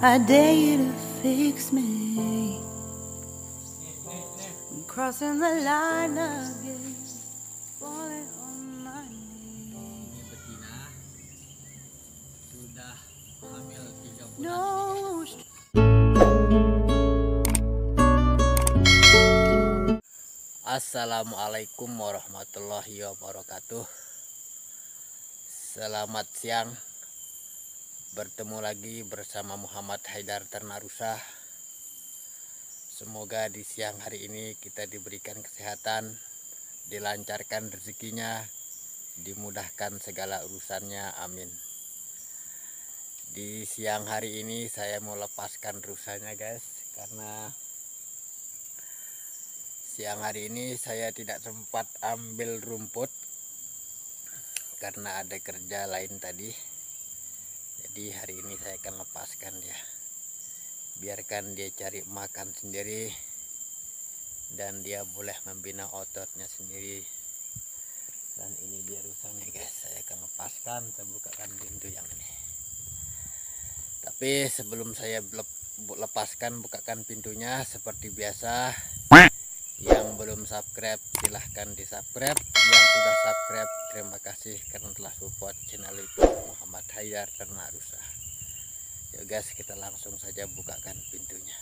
I dare you to fix me. I'm crossing the line again, falling on my knees. Ini betina sudah hamil 3 bulan. No. Assalamualaikum warahmatullahi wabarakatuh. Selamat siang. Bertemu lagi bersama Muhammad Haidar Ternarusa. Semoga di siang hari ini kita diberikan kesehatan, dilancarkan rezekinya, dimudahkan segala urusannya, amin. Di siang hari ini saya mau lepaskan rusanya guys, karena siang hari ini saya tidak sempat ambil rumput karena ada kerja lain tadi. Jadi hari ini saya akan lepaskan dia, biarkan dia cari makan sendiri dan dia boleh membina ototnya sendiri. Dan ini dia rusanya guys, saya akan lepaskan. Saya bukakan pintu yang ini. Tapi sebelum saya lepaskan, bukakan pintunya seperti biasa. Yang belum subscribe silahkan di subscribe. Yang sudah subscribe terima kasih karena telah support channel YouTube Muhammad Haidar Ternarusa. Yuk guys, kita langsung saja bukakan pintunya.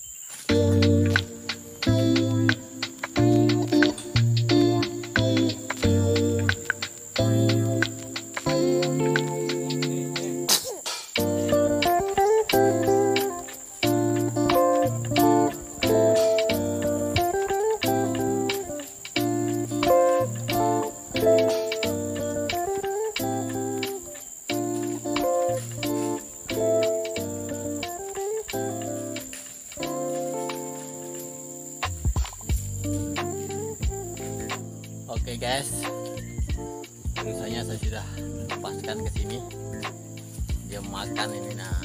Oke guys, rusanya saya sudah lepaskan ke sini. Dia makan ini, nah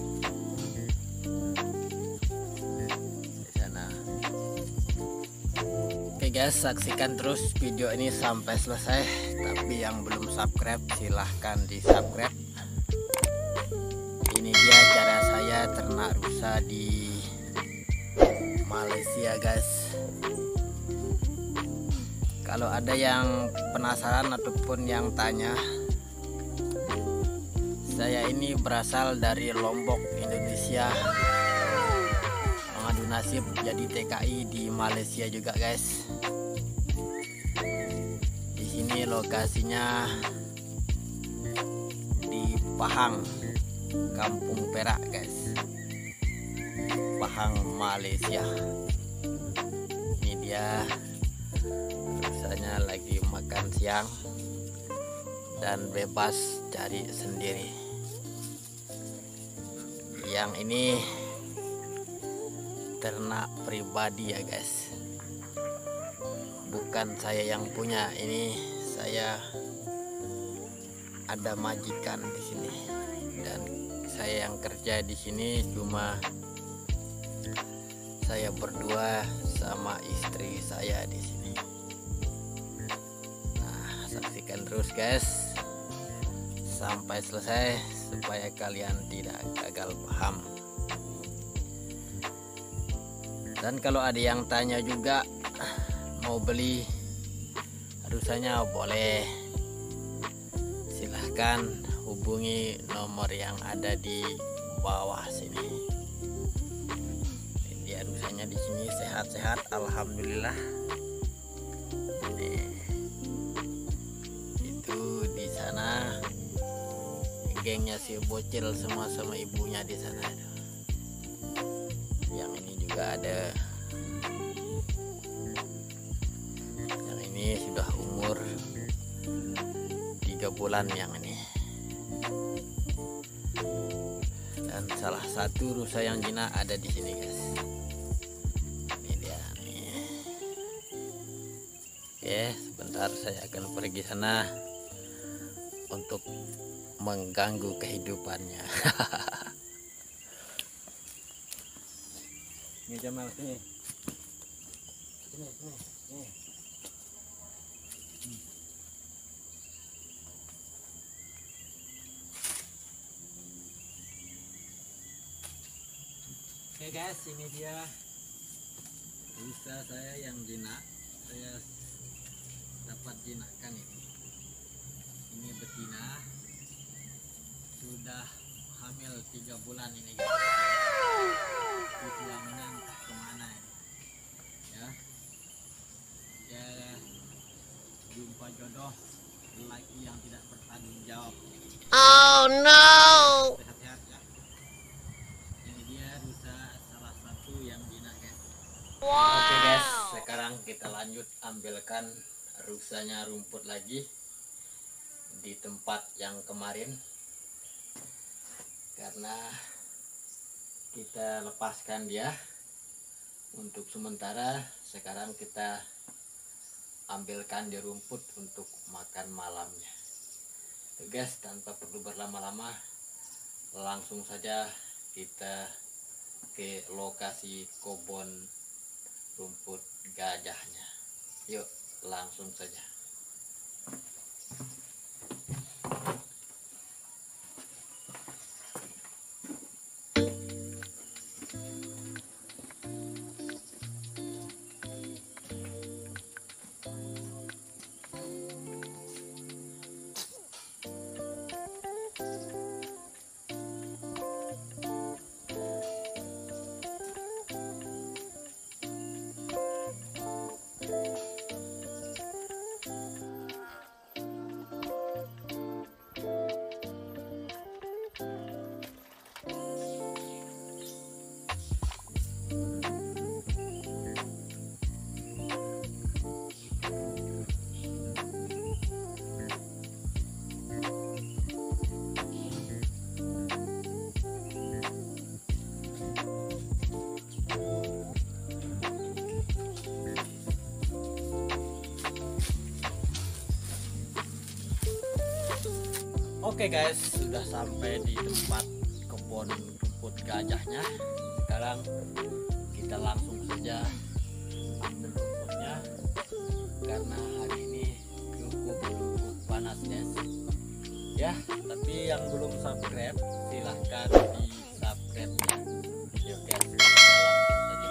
di sana. Oke guys, saksikan terus video ini sampai selesai. Tapi yang belum subscribe silahkan di subscribe. Ini dia cara saya ternak rusa di Malaysia guys. Kalau ada yang penasaran ataupun yang tanya, saya ini berasal dari Lombok, Indonesia. Mengadu nasib jadi TKI di Malaysia juga guys. Di sini lokasinya di Pahang, Kampung Perak guys. Pahang, Malaysia. Ini dia rusanya lagi makan siang dan bebas cari sendiri. Yang ini ternak pribadi ya guys, bukan saya yang punya. Ini saya ada majikan di sini dan saya yang kerja di sini cuma saya berdua sama istri saya di sini. Saksikan terus guys sampai selesai supaya kalian tidak gagal paham. Dan kalau ada yang tanya juga mau beli rusanya, boleh, silahkan hubungi nomor yang ada di bawah sini. Dia rusanya di sini sehat-sehat, alhamdulillah. Gengnya si bocil semua sama ibunya di sana. Yang ini juga ada. Yang ini sudah umur 3 bulan yang ini. Dan salah satu rusa yang jinak ada di sini guys. Ini dia nih. Oke, sebentar saya akan pergi sana untuk mengganggu kehidupannya. Ini Jamal sini. Sini. Oke guys, ini dia rusa saya yang jinak. Saya dapat jinakkan ini. Ini betina sudah hamil 3 bulan ini guys. Tulangnya entah kemana ini. Ya, dia jumpa jodoh lelaki yang tidak bertanggung jawab. Oh no. Sehat-sehat ya. Ini dia rusa salah satu yang jinak guys. Wow. Oke guys, sekarang kita lanjut ambilkan rusanya rumput lagi di tempat yang kemarin, karena kita lepaskan dia untuk sementara. Sekarang kita ambilkan di rumput untuk makan malamnya. Oke guys, tanpa perlu berlama-lama, langsung saja kita ke lokasi kebun rumput gajahnya. Yuk, langsung saja. Oke guys, sudah sampai di tempat kebun rumput gajahnya. Sekarang kita langsung saja ambil rumputnya, karena hari ini cukup panas guys. Ya, tapi yang belum subscribe silahkan di subscribe ya. Yuk guys, kita langsung saja.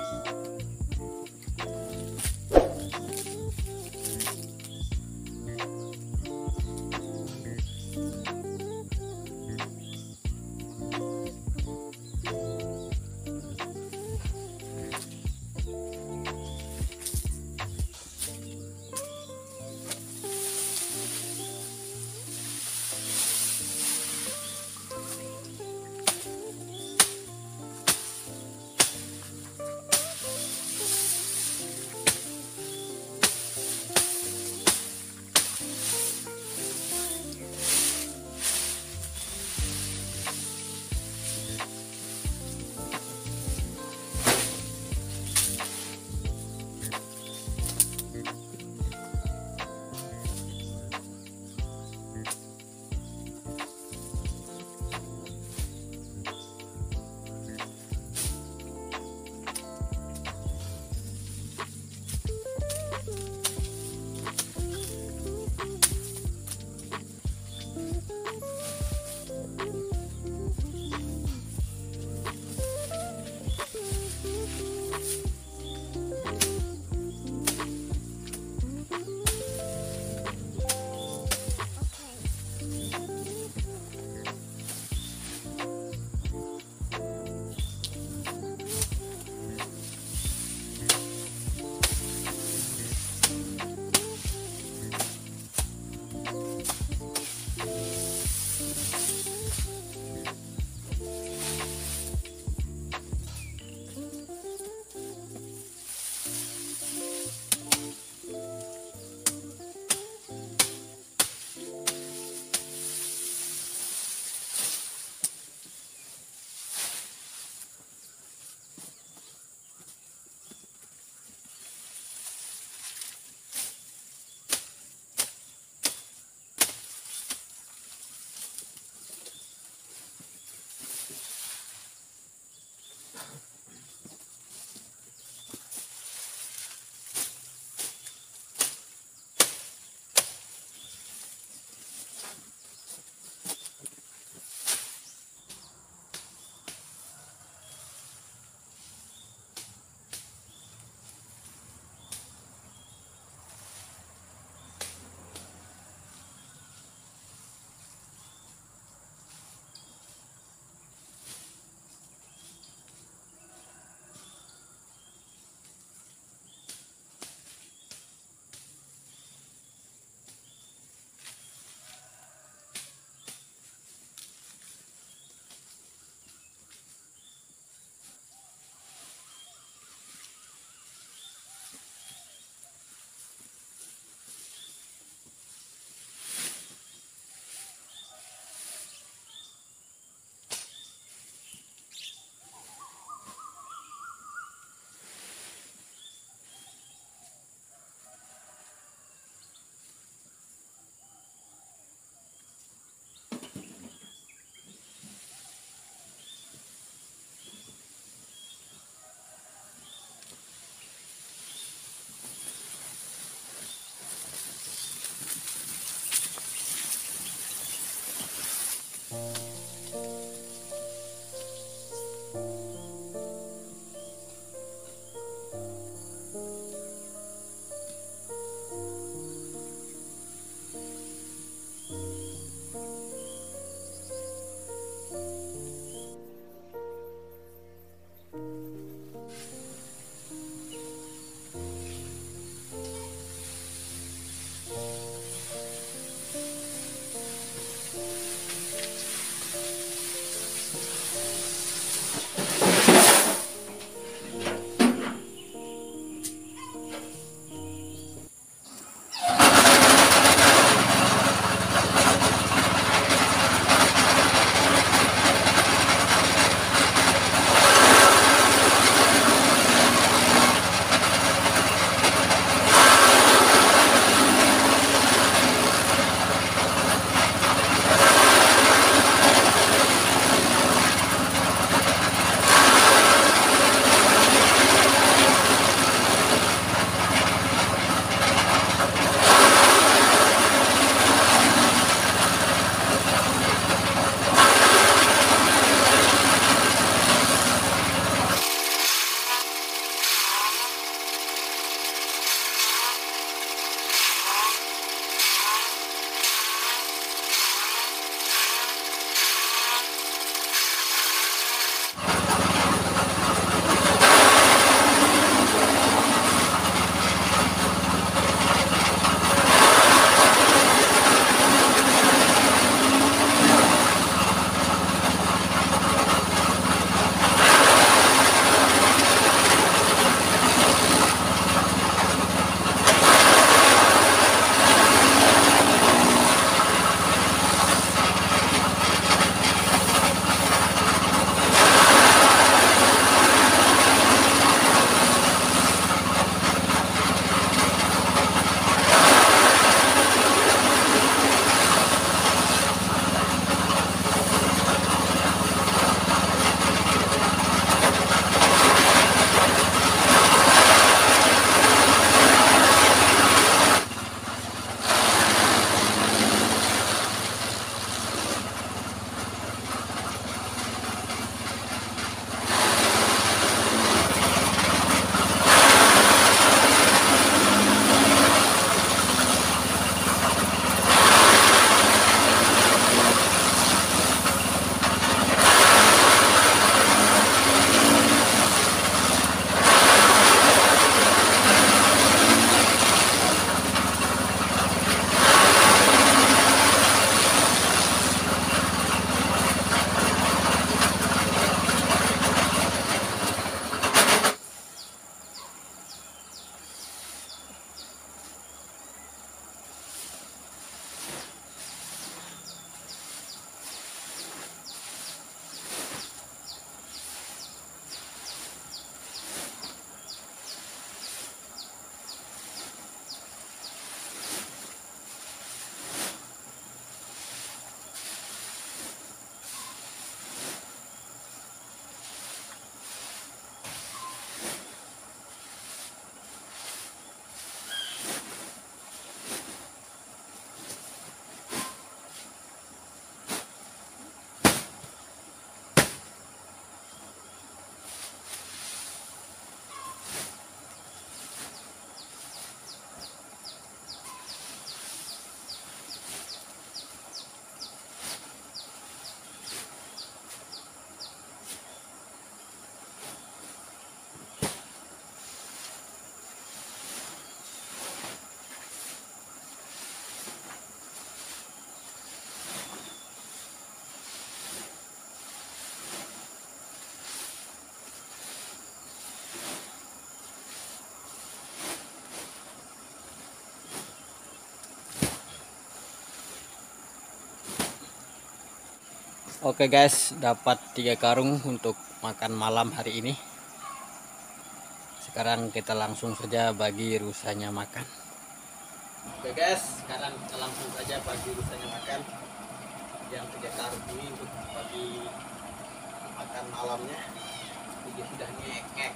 Oke guys, dapat 3 karung untuk makan malam hari ini. Sekarang kita langsung saja bagi rusanya makan. Oke guys, sekarang kita langsung saja bagi rusanya makan. Yang 3 karung ini untuk bagi makan malamnya. Ini sudah ngek-ngek.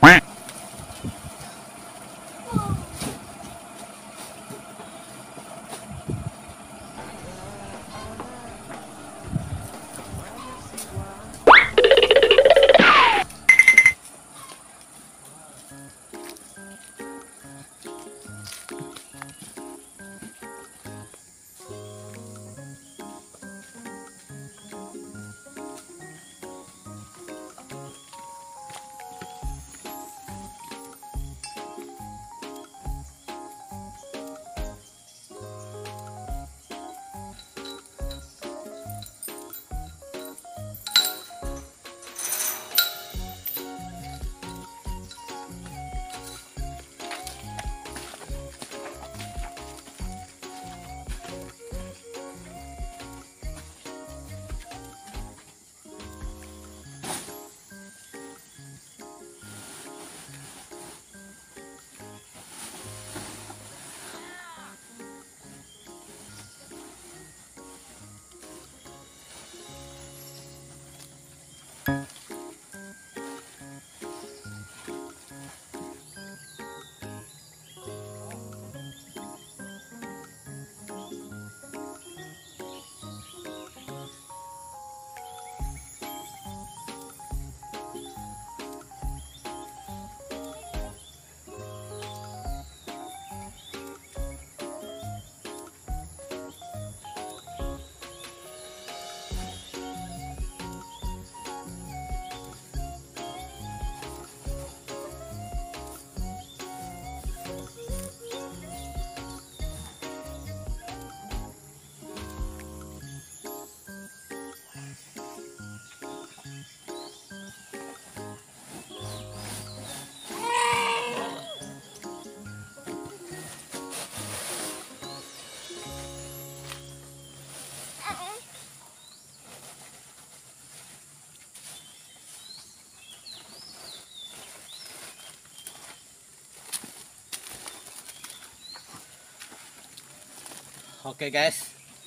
Oke guys,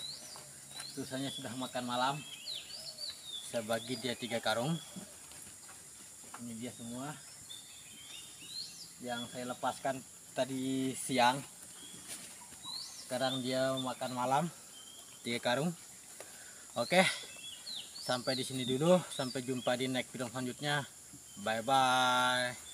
susahnya sudah makan malam. Saya bagi dia 3 karung. Ini dia semua yang saya lepaskan tadi siang. Sekarang dia makan malam 3 karung. Oke, sampai di sini dulu. Sampai jumpa di next video selanjutnya. Bye bye.